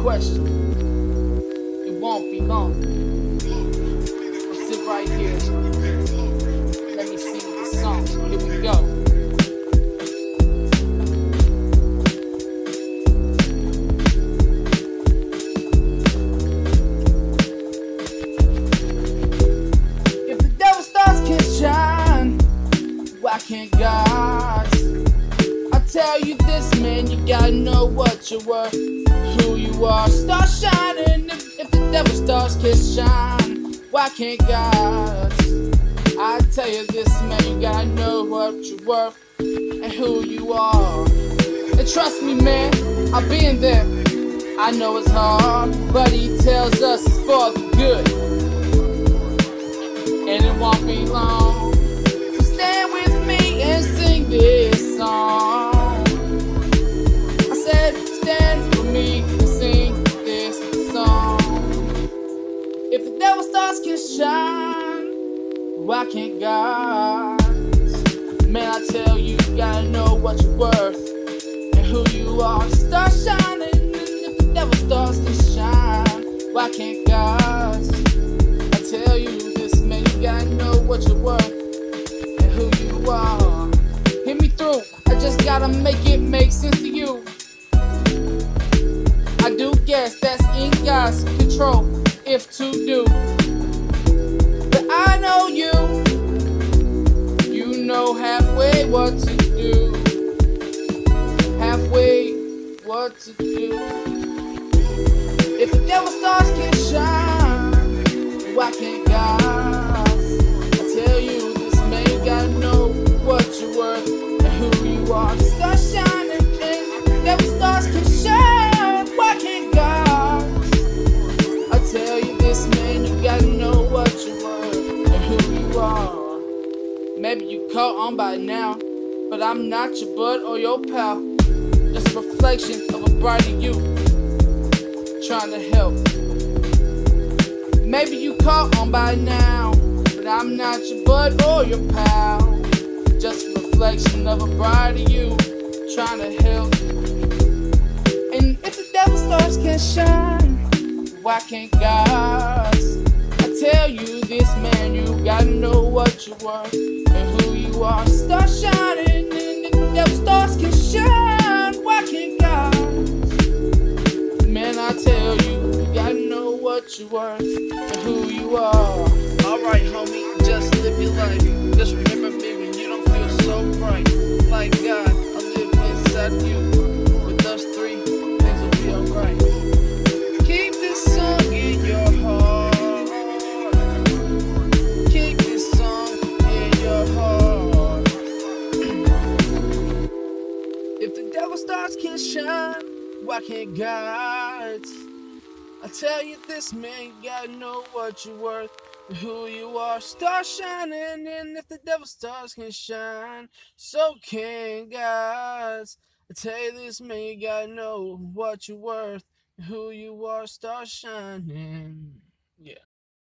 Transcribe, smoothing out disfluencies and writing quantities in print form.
question. It won't be long. Sit right here. Let me sing the song. Here we go. If the devil stars can shine, why can't God? I tell you this, man, you gotta know what you're worth, who you are. Start shining. If the devil stars can shine, why can't God? I tell you this, man, you gotta know what you're worth and who you are. And trust me, man, I've been there. I know it's hard, but he tells us it's for the good, and it won't be long. So stand with me and sing this song. I said stand with me and sing this song. If the devil stars can shine, why can't God? Man, I tell you, you gotta know what you're worth and who you are. Start shining. If the devil stars can shine, why can't God? I tell you this, man, you gotta know what you're worth and who you are. Hear me through. I just gotta make it make sense to you. I do guess that's in God's control, if to do. But I know you know halfway what to do. Halfway what to do. If the devil stars can shine, why can't God? I tell you this, man, you gotta know what you're worth and who you are. Start shining, and if the devil stars can shine, why can't God? I tell you this, man, you gotta know what you're worth and who you are. Maybe you caught on by now, but I'm not your bud or your pal. Just a reflection of a brighter you, trying to help. Maybe you caught on by now, but I'm not your bud or your pal. Just a reflection of a brighter you, trying to help. And if the devil stars can shine, why can't God? I tell you this, man, you gotta know what you're worth and who you are. Start shining, and if the devil stars can shine, why can't God? Man, I tell you, you gotta know what you're worth and who you are. Alright, homie, just live your life. Just remember me when you don't feel so bright. Like God, I live inside you. With us three, things will be alright. Keep this song in your heart. Keep this song in your heart. If the devil stars can shine, why can't God? I tell you this, man, you gotta know what you're worth and who you are. Start shining, and if the devil stars can shine, so can God. I tell you this, man, you gotta know what you're worth and who you are. Start shining.